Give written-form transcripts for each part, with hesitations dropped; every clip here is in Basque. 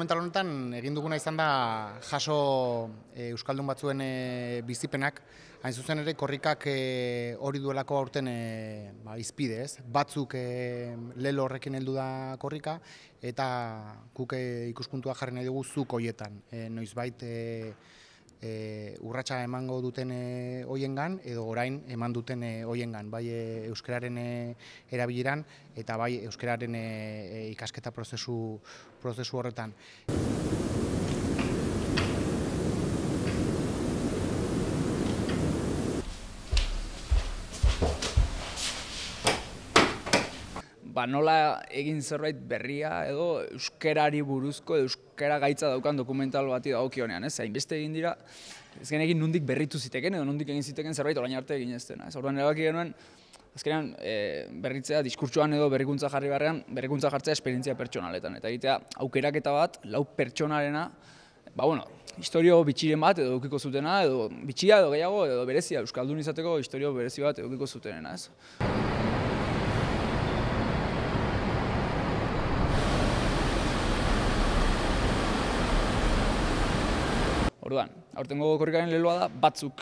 dokumental honetan egin duguna izan da jaso euskaldun batzuen bizipenak, hain zuzen ere korrikak hori duelako aurten izpide, ez? Batzuk lelo horrekin heldu da korrika eta guk ikuspuntua jarri nahi dugu zuk hoietan, noizbait urratsa emango duten hoiengan edo orain eman duten hoiengan, bai euskararen erabileran eta bai euskararen ikasketa prozesu horretan. Nola egin zerbait berria edo euskarari buruzko edo euskara gaitza daukan dokumental bati dagokionean, ez? Hainbeste egin dira, ez genekin nondik berritu ziteken edo nondik egin ziteken zerbait orain arte egin ez dena. Orduan erabaki genuen, azkenean berritzea diskurtsoan edo berrikuntza jarri beharrean, berrikuntza jartzea esperientzia pertsonaletan. Eta egitea aukeraketa bat, 4 pertsonarena, historio bitxiren bat edo edukiko zutena, edo bitxia edo gehiago edo berezia, euskaldun izateko historio berezi bat edukiko zutenena, ez? Orduan, aurtengo korrikaren leloa da batzuk,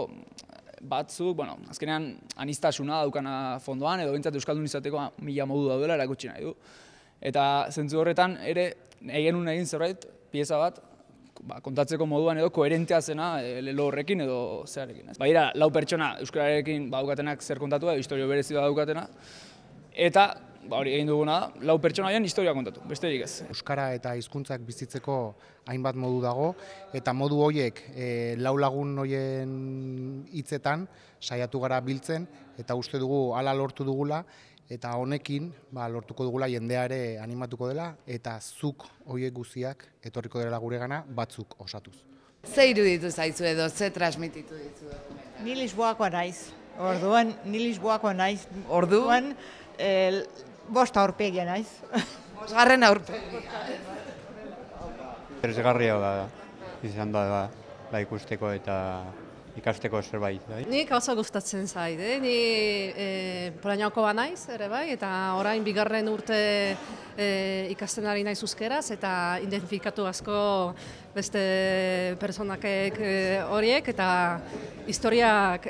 azkenean aniztasuna daukana fondoan, edo behintzat euskaldun izateko 1000 modu daudela erakutsi nahi du. Eta zentzu horretan ere egin zerbait, pieza bat, kontatzeko moduan edo koherentea zena lelo horrekin edo zearekin. Badira, 4 pertsona euskararekin badaukatenak zer kontatu edo historio berezi daukatena, eta hori egin duguna da, 4 pertsonaien historia kontatu, besterik ez. Euskara eta hizkuntzak bizitzeko hainbat modu dago, eta modu horiek 4 lagun horien hitzetan saiatu gara biltzen, eta uste dugu hala lortu dugula, eta honekin lortuko dugula jendea ere animatuko dela, eta zuk horiek guztiak etorriko dela guregana batzuk osatuz. Ze iruditu zaizu edo, ze transmititu dizu? Ni Lisboakoa naiz. Orduan, Orduan, 5 aurpegia naiz. 5. aurpegia. Interesgarria da izan da ikusteko eta ikasteko zerbait. Nik oso gustatzen zait, ni Poloniakoa naiz ere bai, eta orain 2. urte ikasten ari naiz euskeraz eta identifikatu asko beste personakek horiek eta historiak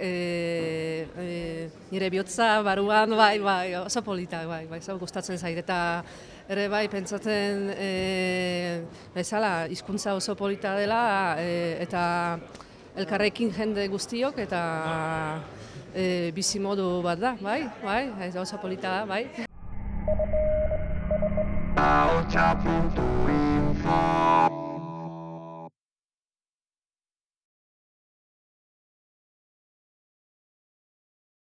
nire bihotza baruan oso polita, oso gustatzen zait eta ere bai pentsatzen bezala hizkuntza oso polita dela eta elkarrekin jende guztiok eta bizimodu bat da, oso polita da, bai.